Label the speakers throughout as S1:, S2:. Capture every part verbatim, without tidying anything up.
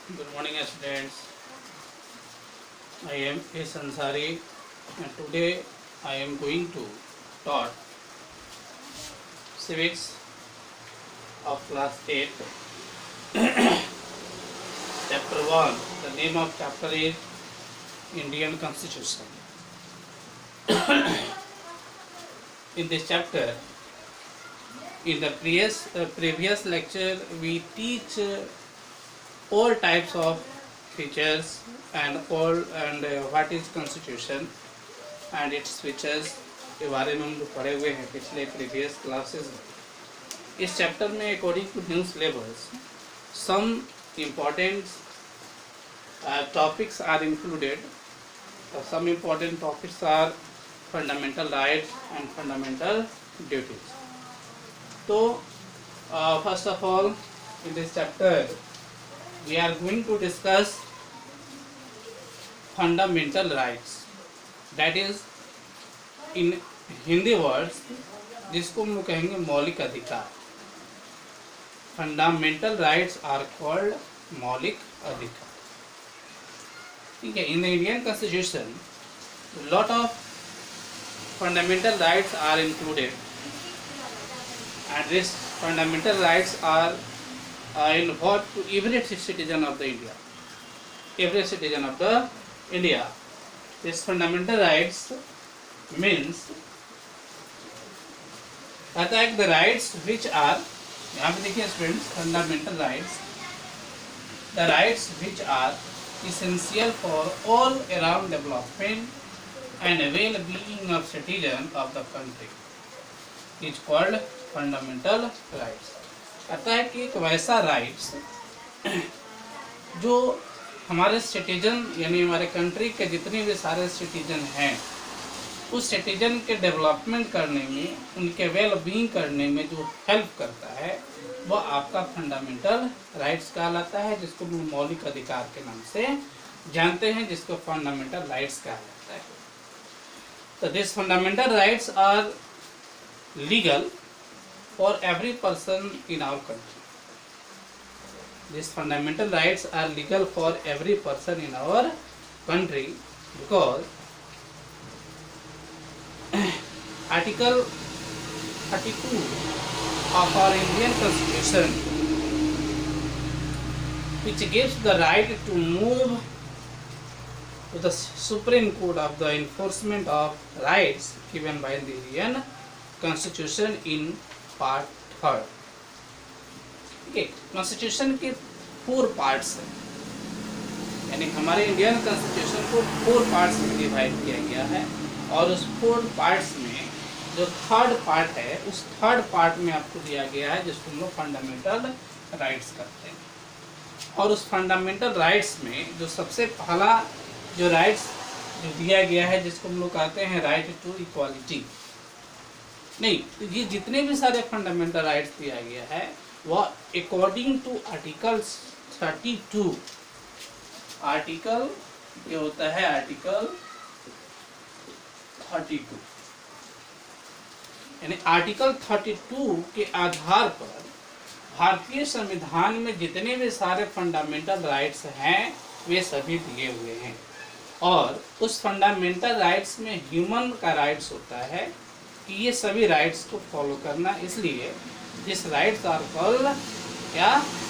S1: Good morning, students. I am A. Ansari, and today I am going to taught civics of class eight, chapter one. The name of chapter is Indian Constitution. In this chapter, in the previous uh, previous lecture, we teach uh, all types of features and all and uh, what is constitution and its features के बारे में हम लोग पढ़े हुए हैं पिछले previous classes में। इस चैप्टर में according to new syllabus some important topics are included. Some important topics are fundamental rights and fundamental duties. तो first of all in this chapter we are going to discuss fundamental rights, that is in Hindi words जिसको हम लोग कहेंगे मौलिक अधिकार। Fundamental rights are called मौलिक अधिकार। ठीक है, in the Indian constitution lot of fundamental rights are included and this fundamental rights are Uh, involved to every citizen of the India, every citizen of the India. This fundamental rights means attack the rights which are, यहाँ पे देखिए students, fundamental rights, the rights which are essential for all around development and well-being of citizen of the country is called fundamental rights. कहता है कि एक वैसा rights जो हमारे सिटीजन यानी हमारे कंट्री के जितने भी सारे सिटीजन हैं उस सिटीजन के डेवलपमेंट करने में, उनके वेल बीइंग करने में जो हेल्प करता है वह आपका फंडामेंटल राइट्स कहलाता है, जिसको मौलिक अधिकार के नाम से जानते हैं, जिसको फंडामेंटल राइट्स कहा जाता है। तो this fundamental rights are legal for every person in our country. These fundamental rights are legal for every person in our country because Article thirty-two of our Indian Constitution, which gives the right to move to the Supreme Court of the enforcement of rights given by the Indian Constitution in part third. ठीक है, constitution के four parts हैं, यानी हमारे Indian constitution को four parts में divide किया गया है और उस फोर पार्ट्स में जो थर्ड पार्ट है उस थर्ड पार्ट में आपको दिया गया है जिसको हम लोग फंडामेंटल राइट्स करते हैं। और उस फंडामेंटल राइट्स में जो सबसे पहला जो राइट्स जो दिया गया है जिसको हम लोग कहते हैं राइट टू इक्वालिटी। नहीं, ये जितने भी सारे फंडामेंटल राइट्स दिया गया है वह according to article thirty two, article ये होता है आर्टिकल थर्टी टू, यानी आर्टिकल थर्टी टू के आधार पर भारतीय संविधान में जितने भी सारे फंडामेंटल राइट्स हैं वे सभी दिए हुए हैं। और उस फंडामेंटल राइट्स में ह्यूमन का राइट्स होता है कि ये सभी राइट्स को फॉलो करना, इसलिए दिस राइट्स आर कॉल्ड क्या,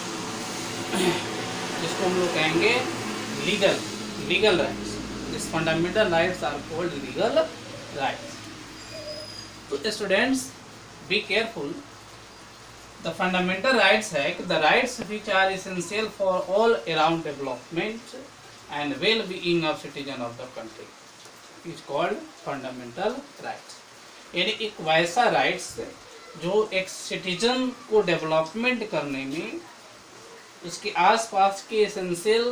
S1: जिसको हम लोग कहेंगे legal legal rights. This fundamental rights are called legal rights. तो students be careful, the fundamental rights है कि the rights which are essential for all around development and well being of citizen of the country is called fundamental rights. यानी एक वैसा rights जो एक citizen को development करने में, उसके आसपास के एसेंशियल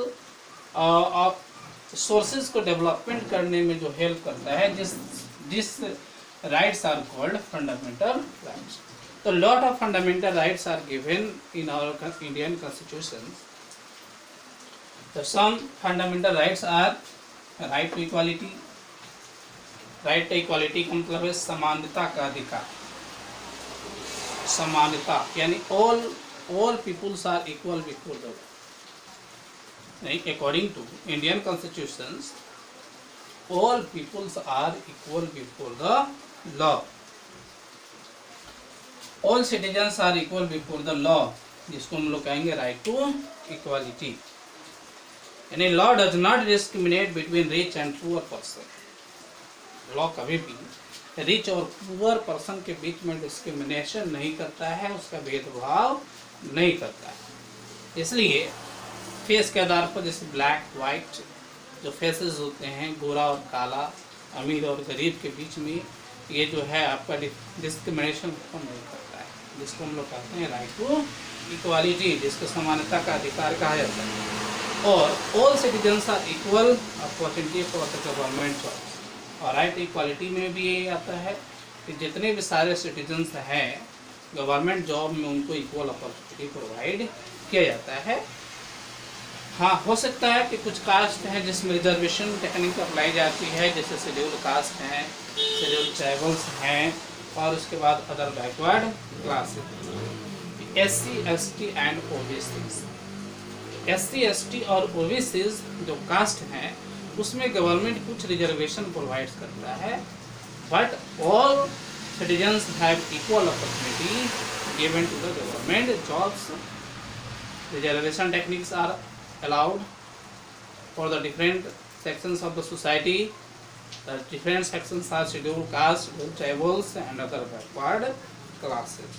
S1: सोर्सेज को डेवलपमेंट करने में जो हेल्प करता है, जिस जिस rights are called fundamental rights. तो lot of fundamental rights are given in our Indian constitution. तो some fundamental rights are right to equality. Right to equality का मतलब है समानता का अधिकार। समानता यानी all all peoples are equal before the law. according to Indian constitutions, all peoples are equal before the law. All citizens are equal before the law, जिसको हम लोग कहेंगे राइट टू इक्वालिटी। यानी law does not discriminate between rich and poor person. Law कभी भी rich और poor person के बीच में डिस्क्रिमिनेशन नहीं करता है, उसका भेदभाव नहीं करता है। इसलिए फेस के आधार पर जैसे ब्लैक वाइट जो फेसेस होते हैं, गोरा और काला, अमीर और गरीब के बीच में ये जो है आपका डिस्क्रिमिनेशन कम नहीं करता है, जिसको हम लोग कहते हैं राइट टू इक्वालिटी, जिसको समानता का अधिकार कहा जाता है। और all citizens are equal opportunity for the government jobs. और राइट इक्वालिटी में भी यही आता है कि जितने भी सारे सिटीजन्स हैं गवर्नमेंट जॉब में उनको इक्वल अपॉर्चुनिटी प्रोवाइड किया जाता है। हाँ, हो सकता है कि कुछ कास्ट हैं जिसमें रिजर्वेशन टेक्निक अप्लाई जाती है, जैसे शेड्यूल कास्ट हैं, शेड्यूल ट्राइबल्स हैं, और उसके बाद other backward classes, S C S T and OBCs. S C S T और ओबीसीज जो कास्ट हैं उसमें गवर्नमेंट कुछ रिजर्वेशन प्रोवाइड करता है, but all citizens have equal opportunity given to the government jobs. Reservation techniques are allowed for the different sections of the society. The different sections are scheduled caste, scheduled tribals and other backward classes.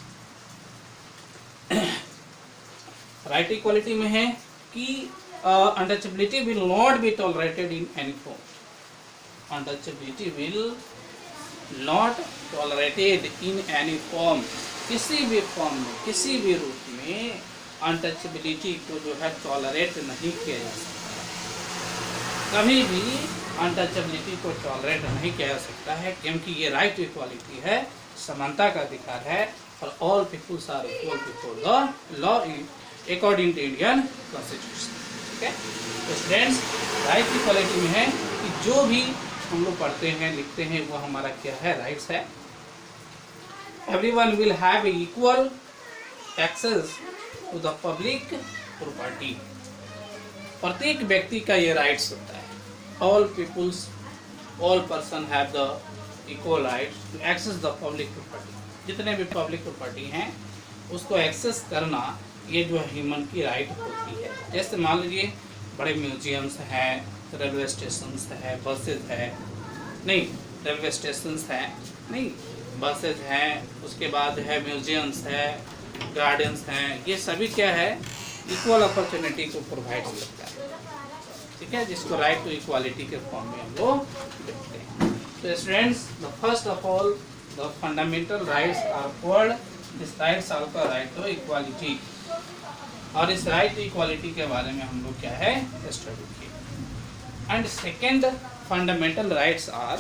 S1: Right equality में है कि untouchability will not be tolerated in any form. Untouchability will not tolerated in any form, किसी भी form में, किसी भी रूप में अनटचेबिलिटी को जो है टॉलरेट नहीं किया जा सकता। कभी भी अनटचेबिलिटी को टॉलरेट नहीं किया जा सकता है, क्योंकि ये राइट टू इक्वालिटी है, समानता का अधिकार है, और all peoples are equal before the law according to Indian constitution. ठीक है, तो स्टूडेंट्स राइट टू इक्वालिटी में है कि जो भी हम लोग पढ़ते हैं लिखते हैं वो हमारा क्या है, राइट्स है। Everyone will have equal access to the public property. प्रत्येक व्यक्ति का ये राइट्स होता है। All peoples, all person have the equal right to access the public property. जितने भी पब्लिक प्रॉपर्टी हैं उसको एक्सेस करना ये जो है ह्यूमन की राइट होती है। जैसे मान लीजिए बड़े म्यूजियम्स हैं, रेलवे स्टेशंस है, बसेज है, नहीं रेलवे स्टेशंस हैं, नहीं बसेज हैं, उसके बाद है म्यूजियम्स है, गार्डन्स हैं, ये सभी क्या है, इक्वल अपॉर्चुनिटी को प्रोवाइड करता है। ठीक है, जिसको राइट टू इक्वालिटी के फॉर्म में हम लोग देखते हैं। तो students, the first of all the fundamental rights are called this rights also right to equality. और इस राइट टू इक्वालिटी के बारे में हम लोग क्या है, स्टडी किए। And second fundamental rights are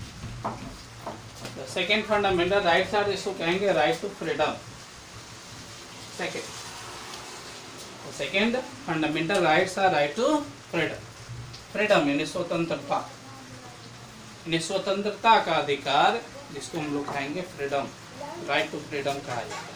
S1: the second fundamental rights are इसको कहेंगे right to freedom. Second second fundamental rights are right to freedom. Freedom यानी स्वतंत्रता, यानी स्वतंत्रता का अधिकार, जिसको हम लोग कहेंगे फ्रीडम, राइट टू फ्रीडम कहा जाता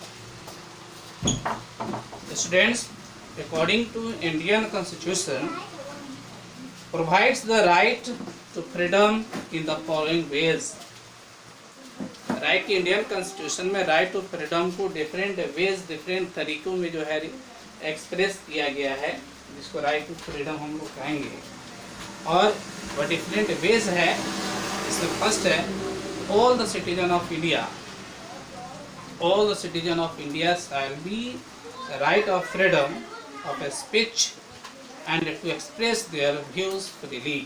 S1: है। Students, according to Indian constitution provides the right to freedom in the following ways. Right की इंडियन कॉन्स्टिट्यूशन में राइट टू फ्रीडम को डिफरेंट वेज, डिफरेंट तरीकों में जो है एक्सप्रेस किया गया है, जिसको राइट टू फ्रीडम हम लोग कहेंगे। और वह डिफरेंट वेज है। इसमें फर्स्ट है, all the citizen of India, all the citizen of India shall be right of freedom of speech and to express their views freely.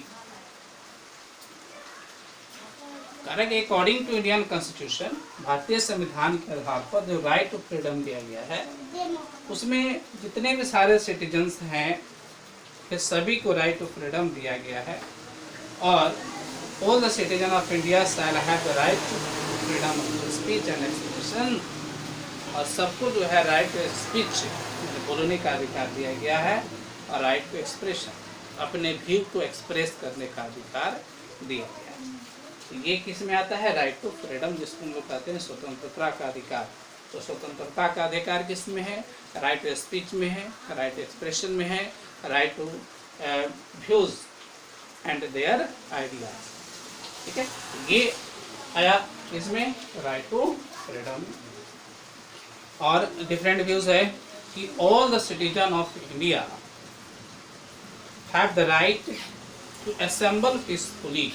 S1: कारण कि अकॉर्डिंग टू इंडियन कॉन्स्टिट्यूशन, भारतीय संविधान के आधार पर जो राइट टू फ्रीडम दिया गया है उसमें जितने भी सारे सिटीजन्स हैं फिर सभी को राइट टू फ्रीडम दिया गया है। और all the citizen of India shall have the right to freedom of speech and expression. और सबको जो है राइट टू स्पीच बोलने का अधिकार दिया गया है, और राइट टू एक्सप्रेशन, अपने व्यू को एक्सप्रेस करने का अधिकार दिया गया है। तो ये किस में आता है, राइट टू फ्रीडम, जिसको हम लोग कहते हैं स्वतंत्रता का अधिकार। तो स्वतंत्रता का अधिकार किस में है, राइट टू स्पीच में है, राइट टू एक्सप्रेशन में है, right to views and their ideas. ठीक है, ये आया इसमें राइट टू फ्रीडम। और डिफरेंट व्यूज है कि all the citizen of India have the right to assemble peacefully.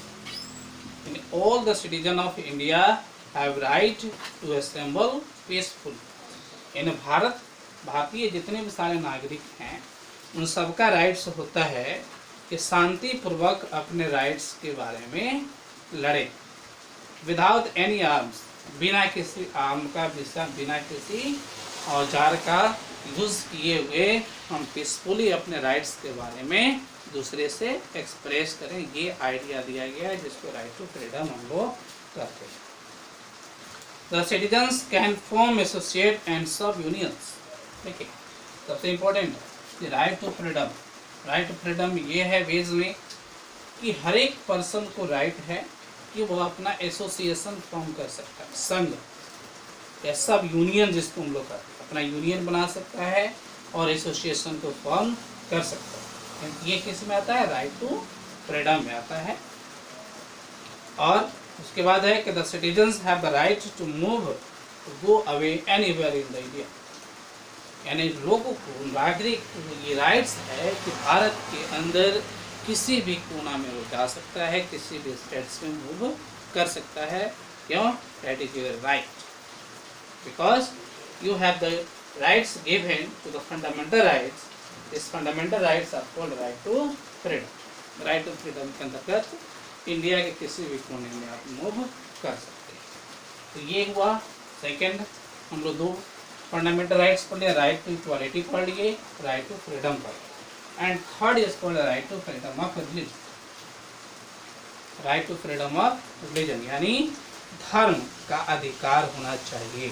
S1: All the citizen of India have right to assemble peacefully. In Bharat भारतीय जितने भी सारे नागरिक हैं उन सबका राइट्स होता है कि शांति पूर्वक अपने राइट्स के बारे में लड़े, विदाउट एनी आर्म्स, बिना किसी आर्म का, बिना किसी औजार का यूज किए हुए हम पीसफुली अपने राइट्स के बारे में दूसरे से एक्सप्रेस करें। ये आइडिया दिया गया है जिसको राइट टू फ्रीडम हम लोग कहते हैं। The citizens can form, associate and सब यूनियंस। देखिए सबसे important right to freedom. Right to freedom ये है वेज में कि हर एक पर्सन को राइट है कि वो अपना एसोसिएशन फॉर्म कर सकता है, संघ या सब यूनियन जिसको हम लोग कहते हैं, अपना यूनियन बना सकता है और एसोसिएशन को फॉर्म कर सकता है। ये किस में आता है? राइट टू फ्रीडम में आता है। और उसके बाद है कि the citizens have the right to move, go away anywhere in the India. यानी लोगों को, नागरिक को ये राइट्स है कि भारत के अंदर किसी भी कोना में वो जा सकता है, किसी भी स्टेट्स में मूव कर सकता है। क्यों? That is your right, because you have the rights given to the fundamental rights. This fundamental rights are called right to freedom. Right to freedom के अंतर्गत इंडिया के किसी भी कोने में आप मूव कर सकते हैं। तो ये हुआ सेकेंड, हम लोग दो फंडामेंटल राइट्स पढ़ लिए, राइट टू इक्वालिटी पढ़ लिए, राइट टू फ्रीडम पढ़ लिए। And third is called right to freedom of religion. Right to freedom of religion यानी धर्म का अधिकार होना चाहिए।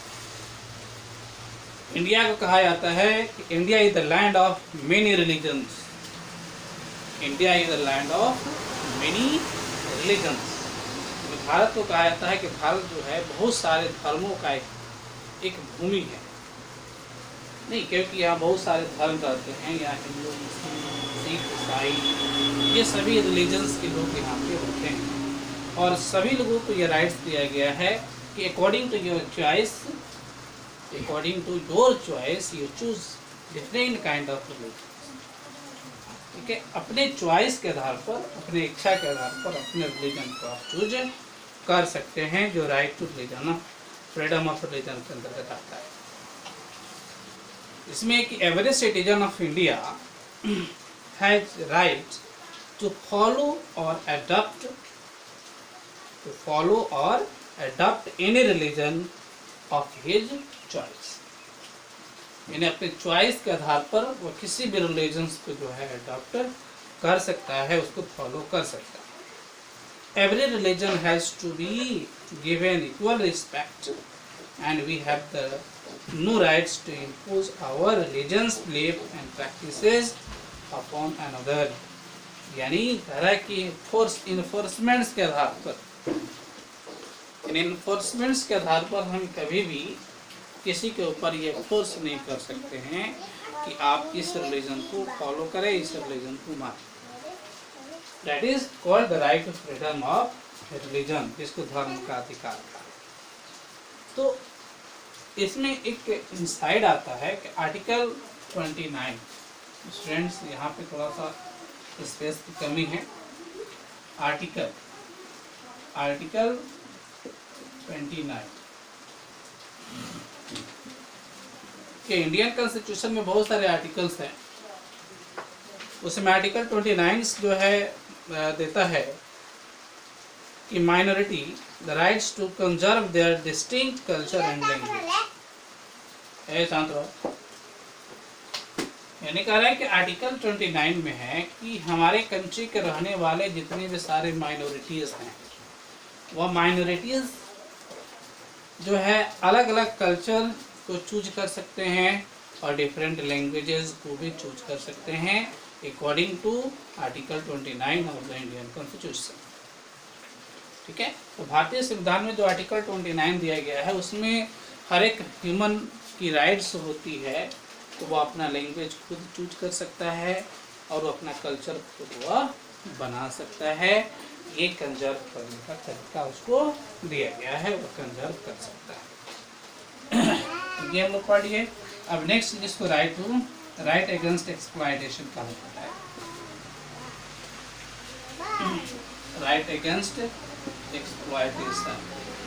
S1: इंडिया को कहा जाता है कि India is the land of many religions. India is the land of many religions. Bharat को कहा जाता है कि भारत जो है बहुत सारे धर्मों का एक भूमि है। नहीं, क्योंकि यहाँ बहुत सारे धर्म रहते हैं, यहाँ हिंदू, मुस्लिम, सिख, ईसाई, ये सभी रिलीजन्स के लोग यहाँ पे होते हैं। और सभी लोगों को ये राइट्स दिया गया है कि according to your choice, according to your choice you choose different kind of religion. ठीक है, अपने चॉइस के आधार पर, अपने इच्छा के आधार पर अपने रिलीजन को आप चूज कर सकते हैं, जो right to religion, freedom of religion के अंतर्गत आता है। इसमें कि average citizen of India has right to follow और अडॉप्ट टू फॉलो और adopt any religion of his choice. यानी अपने चॉइस के आधार पर वो किसी भी रिलीजन को जो है अडॉप्ट कर सकता है, उसको फॉलो कर सकता है। Every religion has to be given equal respect and we have the no rights to impose our religion's belief and practices upon another। यानी तरह की फोर्स इन्फोर्समेंट्स के आधार पर, इन इन्फोर्समेंट्स के आधार पर हम कभी भी किसी के ऊपर ये फोर्स नहीं कर सकते हैं कि आप इस रिलीजन को फॉलो करें, इस रिलीजन को मानें। That is called the right to freedom of religion, जिसको धर्म का अधिकार था। तो इसमें एक इंसाइड आता है कि आर्टिकल उनतीस, स्टूडेंट्स यहाँ पे थोड़ा सा स्पेस की कमी है। आर्टिकल आर्टिकल उनतीस के इंडियन कॉन्स्टिट्यूशन में बहुत सारे आर्टिकल्स हैं, उसमें आर्टिकल उनतीस जो है देता है कि minority the rights to conserve their distinct culture and language. ए शांत रहो। यानी कह रहा है कि आर्टिकल उनतीस में है कि हमारे कंट्री के रहने वाले जितने भी सारे माइनॉरिटीज हैं, वह माइनॉरिटीज जो है अलग अलग कल्चर को चूज कर सकते हैं और डिफरेंट लैंग्वेजेस को भी चूज कर सकते हैं अकॉर्डिंग टू आर्टिकल उनतीस ऑफ द इंडियन कॉन्स्टिट्यूशन। ठीक है, तो भारतीय संविधान में जो आर्टिकल उनतीस दिया गया है उसमें हर एक ह्यूमन की राइट्स होती है, तो वो अपना लैंग्वेज खुद चूज कर सकता है, और वो अपना कल्चर खुद वह बना सकता है। ये कंजर्व करने का तरीका उसको दिया गया है, वो कंजर्व कर सकता है। ये हम लोग पढ़िए। अब नेक्स्ट जिसको right to right against exploitation कहा जाता है। राइट अगेंस्ट एक्सप्लॉयटेशन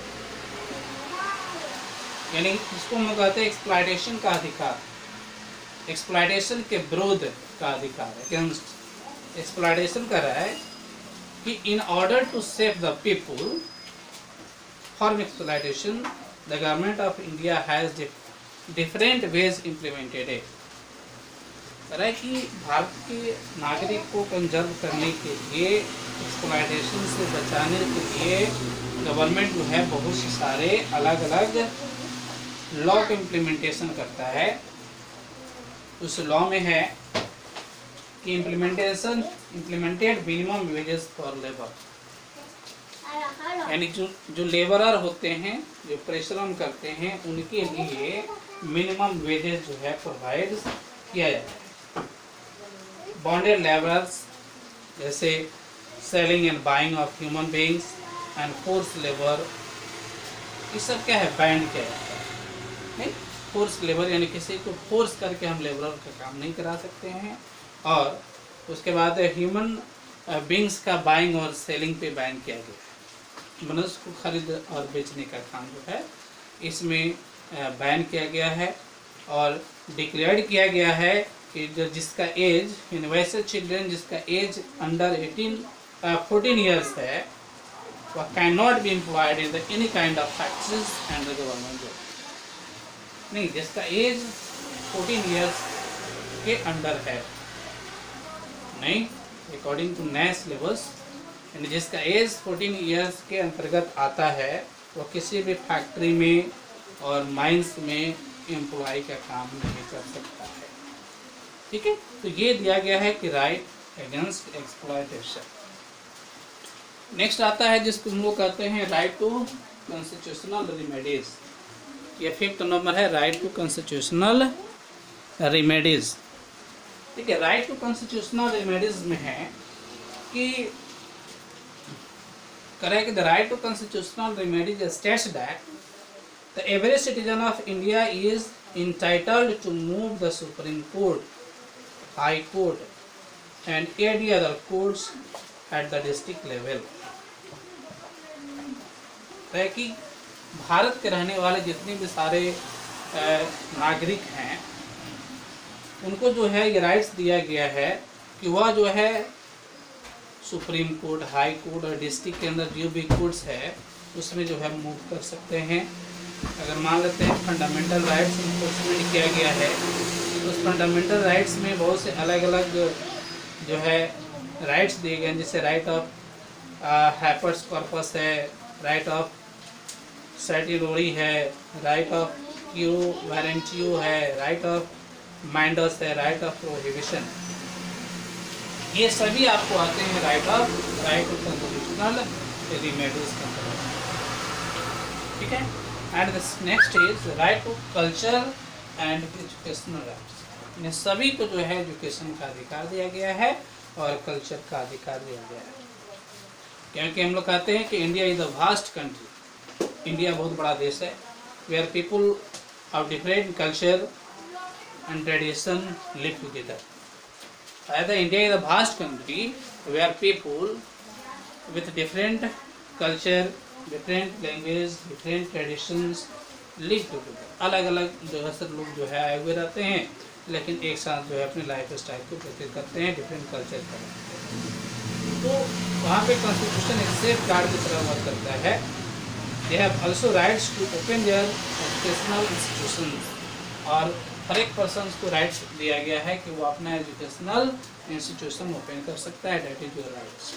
S1: यानी इसको हम लोग कहते हैं एक्सप्लॉयटेशन का अधिकार, एक्सप्लॉयटेशन के विरोध का अधिकार। अगेंस्ट एक्सप्लॉयटेशन कर रहा है कि in order to save the people from exploitation the government of India has different ways implemented है। कह रहा है कि भारत के नागरिक को कंजर्व करने के लिए, एक्सप्लॉयटेशन से बचाने के लिए गवर्नमेंट जो है बहुत से सारे अलग अलग लॉ का इम्प्लीमेंटेशन करता है। उस लॉ में है कि implementation implemented minimum wages for labour, यानी जो जो लेबरर होते हैं, जो परिश्रम करते हैं, उनके लिए मिनिमम वेजेस जो है प्रोवाइड किया जाता है। बॉन्डेड लेबरर्स जैसे selling and buying of human beings and force labour, ये सब क्या है, बैंड किया जाता है। नहीं, फोर्स लेबर यानी किसी को फोर्स करके हम लेबर का काम नहीं करा सकते हैं। और उसके बाद ह्यूमन बीइंग्स का बाइंग और सेलिंग पे बैन किया गया है। मनुष्य को खरीद और बेचने का काम जो है इसमें बैन किया गया है। और डिक्लेयर किया गया है कि जो जिसका एज इन वैसे चिल्ड्रन जिसका age under eighteen fourteen years है वह can not be employed in the any kind of factories and the government job. नहीं, जिसका एज फोर्टीन ईयर्स के अंडर है, नहीं, अकॉर्डिंग टू नए सिलेबस, यानी जिसका एज फोर्टीन ईयर्स के अंतर्गत आता है वह किसी भी फैक्ट्री में और माइंस में एम्प्लॉय का काम नहीं कर सकता है। ठीक है, तो ये दिया गया है कि राइट अगेंस्ट एक्सप्लॉयटेशन। नेक्स्ट आता है जिसको हम लोग कहते हैं राइट टू कॉन्स्टिट्यूशनल रिमेडीज। ये फिफ्थ नंबर है, राइट टू कॉन्स्टिट्यूशनल रिमेडीज। ठीक है, राइट टू कॉन्स्टिट्यूशनल रिमेडीज में है कि correct the right to constitutional remedies states that the every citizen of India is entitled to move the Supreme Court, High Court and any other courts at the district level। है कि भारत के रहने वाले जितने भी सारे नागरिक हैं उनको जो है ये राइट्स दिया गया है कि वह जो है सुप्रीम कोर्ट, हाई कोर्ट और डिस्ट्रिक्ट के अंदर जो भी कोर्ट्स है उसमें जो है मूव कर सकते हैं। अगर मान लेते हैं फंडामेंटल राइट्स इन्फोर्समेंट किया गया है तो उस फंडामेंटल राइट्स में बहुत से अलग अलग जो है राइट्स दिए गए हैं, जैसे राइट ऑफ हैपर्स कॉर्पस है, राइट ऑफ सर्टिलोरी है, राइट ऑफ क्यू वारंटियो है, राइट ऑफ माइंडस है, राइट ऑफ प्रोहिबिशन। ये सभी आपको आते हैं right of right to constitutional remedies के अंतर्गत। ठीक है, and this next is right to culture and educational rights. इन सभी को जो है एजुकेशन का अधिकार दिया गया है और कल्चर का अधिकार दिया गया है, क्योंकि हम लोग कहते हैं कि India is a vast country, India बहुत बड़ा देश है, where people of different culture and tradition live together. Either India is a vast country where people with different culture, different language, different traditions live together। अलग अलग जो है सब लोग जो है आए हुए रहते हैं लेकिन एक साथ जो है अपने लाइफ स्टाइल को व्यतीत करते हैं, डिफरेंट कल्चर का। तो वहाँ पे कॉन्स्टिट्यूशन एक सेफ गार्ड की तरह वर्क करता है। They have also rights to open their educational institutions, और हर एक पर्सन को राइट्स दिया गया है कि वो अपना एजुकेशनल इंस्टीट्यूशन ओपन कर सकता है। That is your rights.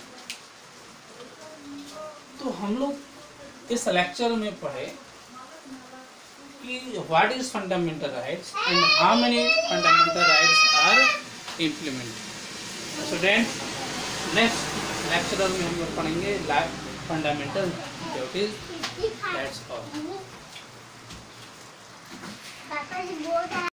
S1: तो हम लोग इस लेक्चर में पढ़े कि what is fundamental rights and how many fundamental rights are implemented. Student, next lecture में हम लोग पढ़ेंगे फंडामेंटल ड्यूटीज। That's all.